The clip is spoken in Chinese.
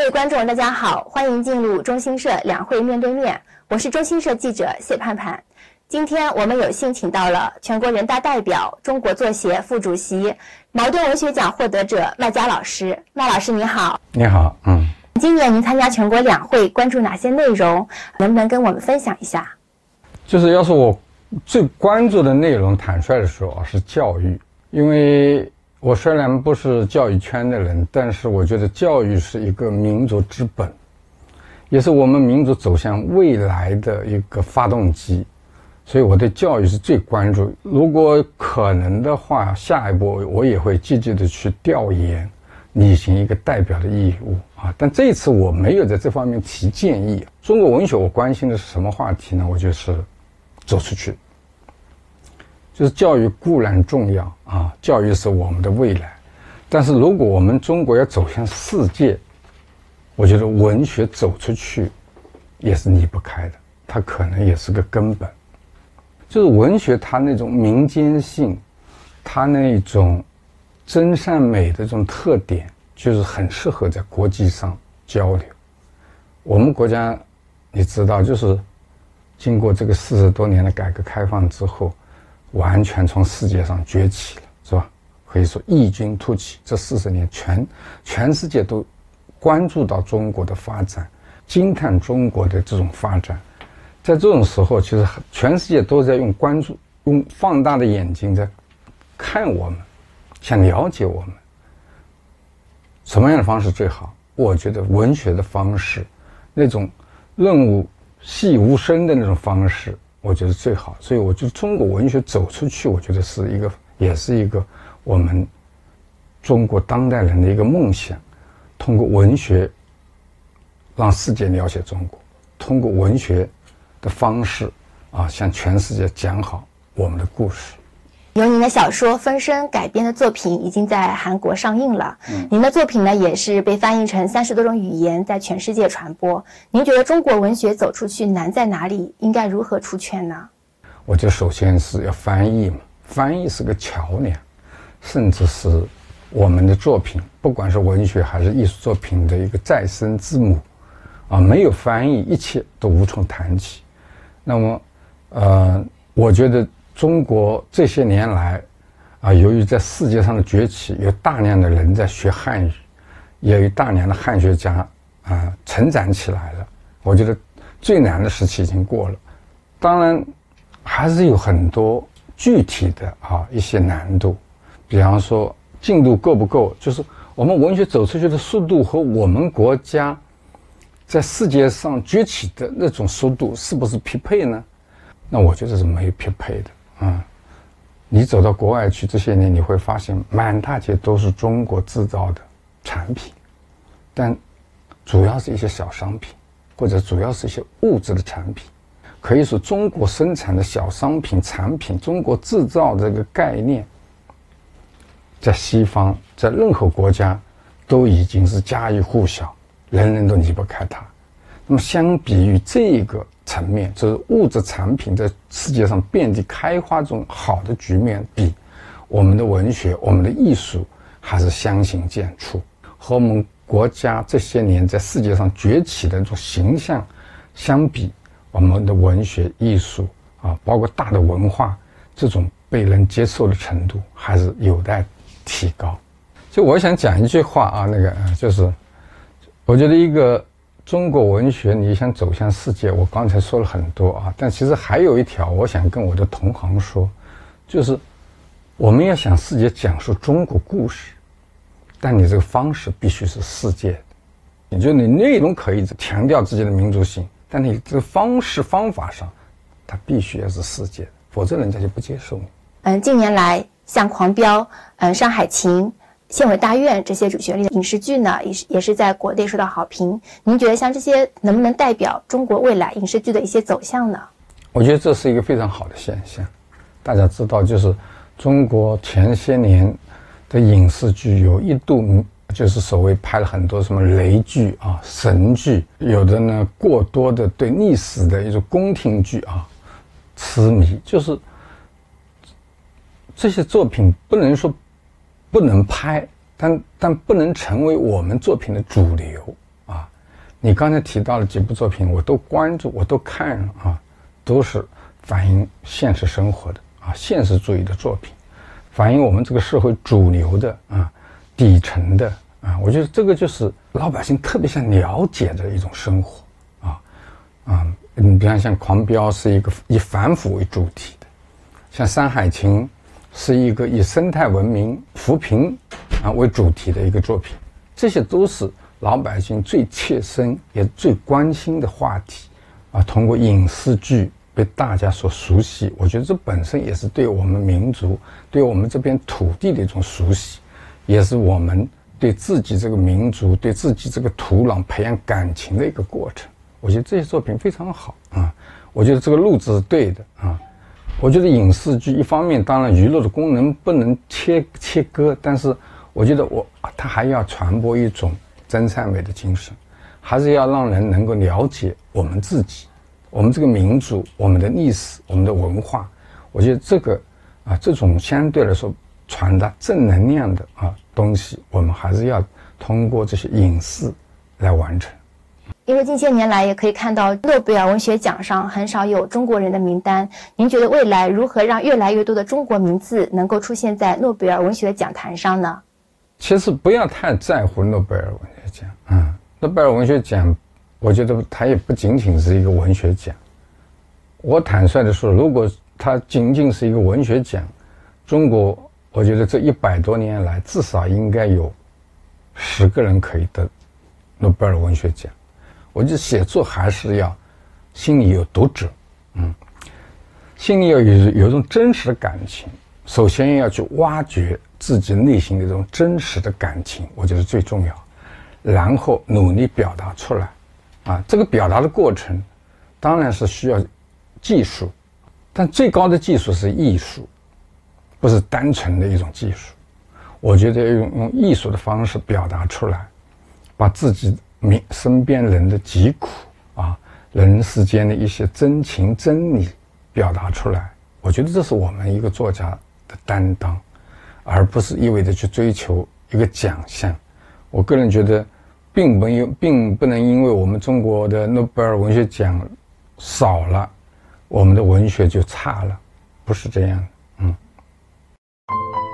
位观众，大家好，欢迎进入中新社两会面对面，我是中新社记者谢盼盼。今天我们有幸请到了全国人大代表、中国作协副主席、茅盾文学奖获得者麦家老师。麦老师你好。 你好。 今年您参加全国两会，关注哪些内容？能不能跟我们分享一下？ 就是要是我最关注的内容，坦率的说是教育，因为我虽然不是教育圈的人，但是我觉得教育是一个民族之本，也是我们民族走向未来的一个发动机，所以我对教育是最关注。如果可能的话，下一步我也会积极的去调研，履行一个代表的义务啊。但这一次我没有在这方面提建议。中国文学我关心的是什么话题呢？我就是走出去。就是教育固然重要啊，教育是我们的未来，但是如果我们中国要走向世界，我觉得文学走出去也是离不开的，它可能也是个根本。就是文学它那种民间性，它那种真善美的这种特点，就是很适合在国际上交流。我们国家你知道，就是经过这个40多年的改革开放之后，完全从世界上崛起了，是吧？可以说异军突起。这40年全世界都关注到中国的发展，惊叹中国的这种发展。在这种时候，其实全世界都在用放大的眼睛在看我们，想了解我们。什么样的方式最好？我觉得文学的方式，那种润细无声的那种方式，我觉得最好。所以我觉得中国文学走出去，我觉得也是一个我们中国当代人的一个梦想。通过文学让世界了解中国，通过文学的方式向全世界讲好我们的故事。 由您的小说《分身》改编的作品已经在韩国上映了。您的作品呢，也是被翻译成30多种语言，在全世界传播。您觉得中国文学走出去难在哪里？应该如何出圈呢？ 我觉得首先是要翻译嘛，翻译是个桥梁，甚至是我们的作品，不管是文学还是艺术作品的一个再生之母没有翻译，一切都无从谈起。那么我觉得中国这些年来由于在世界上的崛起，有大量的人在学汉语，也有大量的汉学家成长起来了。我觉得最难的时期已经过了，当然还是有很多具体的一些难度，比方说进度够不够，就是我们文学走出去的速度和我们国家在世界上崛起的那种速度是不是匹配呢？那我觉得是没有匹配的。你走到国外去，这些年你会发现满大街都是中国制造的产品，但主要是一些小商品，或者主要是一些物质的产品。可以说中国生产的小商品产品，中国制造这个概念，在西方，在任何国家都已经是家喻户晓，人人都离不开它。那么相比于这个层面，就是物质产品在世界上遍地开花这种好的局面比，我们的文学，我们的艺术还是相形见绌。和我们国家这些年在世界上崛起的这种形象相比，我们的文学艺术包括大的文化，这种被人接受的程度还是有待提高。就我想讲一句话就是我觉得一个中国文学你想走向世界，我刚才说了很多但其实还有一条我想跟我的同行说，就是我们要向世界讲述中国故事，但你这个方式必须是世界的。也就是你内容可以强调自己的民族性，但你这个方法上它必须要是世界的，否则人家就不接受你。 近年来像《狂飙》上海情、县委大院这些主旋律的影视剧呢，也是在国内受到好评。您觉得像这些能不能代表中国未来影视剧的一些走向呢？ 我觉得这是一个非常好的现象。大家知道，就是中国前些年的影视剧有一度就是所谓拍了很多什么雷剧神剧，有的呢过多的对历史的一种宫廷剧痴迷，就是这些作品不能说不能拍，但不能成为我们作品的主流你刚才提到的几部作品，我都关注，我都看啊，都是反映现实生活的啊，现实主义的作品，反映我们这个社会主流的啊，底层的啊，我觉得这个就是老百姓特别想了解的一种生活你比方像《狂飙》是一个以反腐为主体的，像《山海情》是一个以生态文明扶贫为主题的一个作品，这些都是老百姓最切身也最关心的话题通过影视剧被大家所熟悉，我觉得这本身也是对我们民族对我们这片土地的一种熟悉，也是我们对自己这个民族对自己这个土壤培养感情的一个过程。我觉得这些作品非常好我觉得这个路子是对的我觉得影视剧一方面当然娱乐的功能不能切割，但是我觉得它还要传播一种真善美的精神，还是要让人能够了解我们自己，我们这个民族，我们的历史，我们的文化。我觉得这个这种相对来说传达正能量的东西，我们还是要通过这些影视来完成。 因为近些年来也可以看到诺贝尔文学奖上很少有中国人的名单，您觉得未来如何让越来越多的中国名字能够出现在诺贝尔文学奖坛上呢？ 其实不要太在乎诺贝尔文学奖诺贝尔文学奖我觉得它也不仅仅是一个文学奖。我坦率地说，如果它仅仅是一个文学奖，中国我觉得这100多年来至少应该有10个人可以得诺贝尔文学奖。我觉得写作还是要心里有读者心里要有一种真实的感情，首先要去挖掘自己内心的这种真实的感情，我觉得最重要，然后努力表达出来这个表达的过程当然是需要技术，但最高的技术是艺术，不是单纯的一种技术。我觉得要用艺术的方式表达出来，把自己身边人的疾苦人世间的一些真情真理表达出来，我觉得这是我们一个作家的担当，而不是一味的去追求一个奖项。我个人觉得并不能因为我们中国的诺贝尔文学奖少了，我们的文学就差了，不是这样的